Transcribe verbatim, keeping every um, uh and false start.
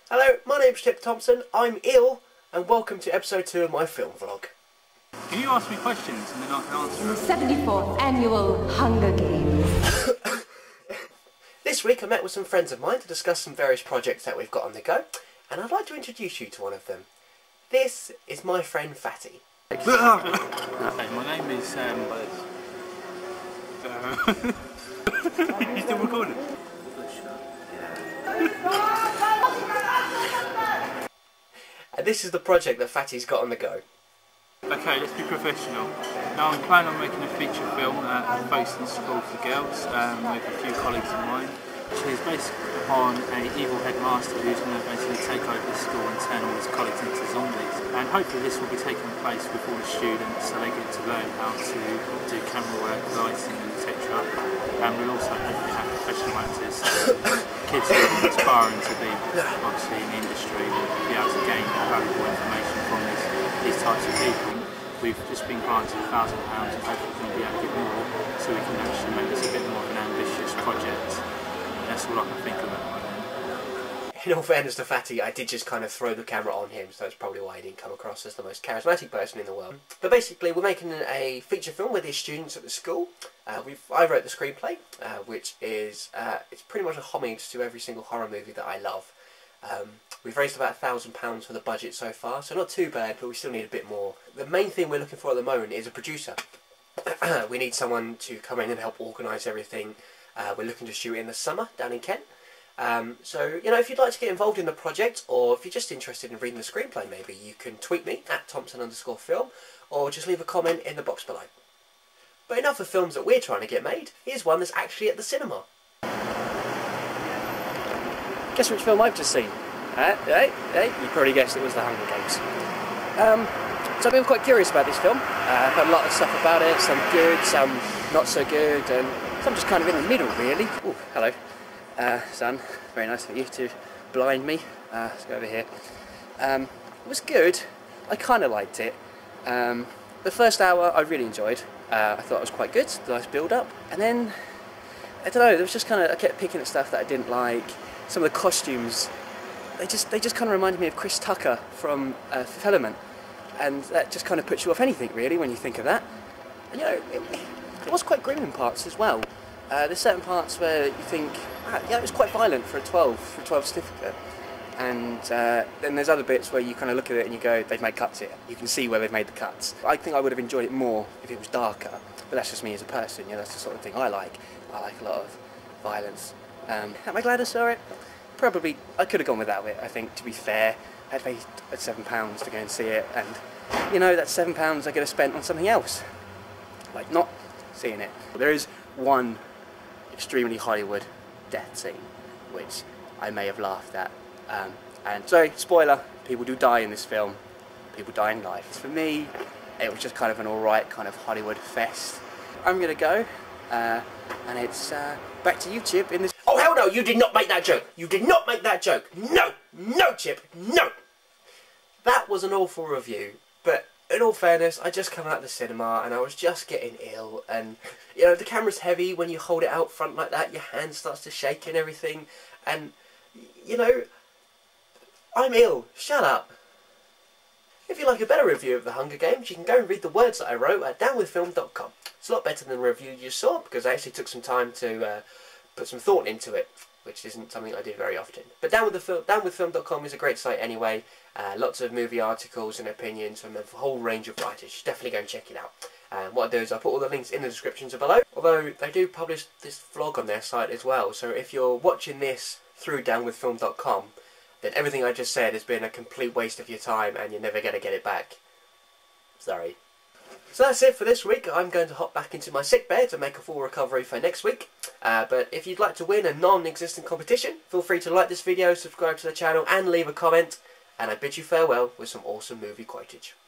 Hello, my name's Chip Thompson, I'm ill, and welcome to episode two of my film vlog. Can you ask me questions and then I can answer them? The seventy-fourth Annual Hunger Games. This week I met with some friends of mine to discuss some various projects that we've got on the go, and I'd like to introduce you to one of them. This is my friend Fatty. Okay, my name is um, uh, you still recording? And this is the project that Fatty's got on the go. Okay, let's be professional. Now I'm planning on making a feature film at Folkestone School for Girls um, with a few colleagues of mine, which is based upon an evil headmaster who's going to basically take over the school and turn all his colleagues into zombies. And hopefully this will be taking place with all the students so they get to learn how to do camera work, lighting, et cetera. And we'll also hopefully have professional actors, kids who are aspiring to be obviously in the industry will be able to gain valuable information from these, these types of people. We've just been granted a thousand pounds and hopefully we'll be able to get more so we can actually make this a bit more of an ambitious project. That's all I can think of at the moment. In all fairness to Fatty, I did just kind of throw the camera on him, so that's probably why he didn't come across as the most charismatic person in the world. But basically, we're making a feature film with his students at the school. Uh, we've, I wrote the screenplay, uh, which is uh, it's pretty much a homage to every single horror movie that I love. Um, we've raised about a thousand pounds for the budget so far, so not too bad, but we still need a bit more. The main thing we're looking for at the moment is a producer. We need someone to come in and help organise everything. Uh, we're looking to shoot in the summer down in Kent. Um, so, you know, if you'd like to get involved in the project, or if you're just interested in reading the screenplay maybe, you can tweet me at Thompson underscore film, or just leave a comment in the box below. But enough of films that we're trying to get made, here's one that's actually at the cinema. Guess which film I've just seen? Uh, hey, hey, you probably guessed it was The Hunger Games. Um, so I've been quite curious about this film. Uh, I've heard a lot of stuff about it, some good, some not so good, and some just kind of in the middle really. Oh, hello. Uh, son, very nice of you to blind me. Uh, let's go over here. Um, it was good. I kind of liked it. Um, the first hour I really enjoyed. Uh, I thought it was quite good, nice build-up. And then, I don't know, there was just kind of, I kept picking at stuff that I didn't like. Some of the costumes, they just they just kind of reminded me of Chris Tucker from uh, Fifth Element. And that just kind of puts you off anything really when you think of that. And you know, it, it was quite grim in parts as well. Uh, there's certain parts where you think, ah, yeah, it was quite violent for a twelve, for a twelve certificate. And uh, then there's other bits where you kind of look at it and you go, they've made cuts here. You can see where they've made the cuts. I think I would have enjoyed it more if it was darker, but that's just me as a person. You know, that's the sort of thing I like. I like a lot of violence. Um, am I glad I saw it? Probably, I could have gone without it, I think, to be fair. I'd paid seven pounds to go and see it, and, you know, that's seven pounds I could have spent on something else. Like, not seeing it. There is one extremely Hollywood death scene, which I may have laughed at. Um, and sorry, spoiler, people do die in this film. People die in life. For me, it was just kind of an alright kind of Hollywood fest. I'm gonna go, uh, and it's uh, back to you, Chip, in this... Oh hell no, you did not make that joke! You did not make that joke! No! No, Chip! No! That was an awful review, but in all fairness, I just come out of the cinema and I was just getting ill, and you know, the camera's heavy when you hold it out front like that, your hand starts to shake and everything, and you know, I'm ill. Shut up. If you'd like a better review of The Hunger Games, you can go and read the words that I wrote at down with film dot com. It's a lot better than the review you saw, because I actually took some time to uh, put some thought into it, which isn't something I do very often. But down with the film, down with film dot com is a great site anyway. Uh, lots of movie articles and opinions from a whole range of writers. You should definitely go and check it out. And what I'll do is I'll put all the links in the descriptions below. Although they do publish this vlog on their site as well, so if you're watching this through down with film dot com, then everything I just said has been a complete waste of your time and you're never going to get it back. Sorry. So that's it for this week. I'm going to hop back into my sick bed to make a full recovery for next week. Uh, but if you'd like to win a non-existent competition, feel free to like this video, subscribe to the channel and leave a comment. And I bid you farewell with some awesome movie quotage.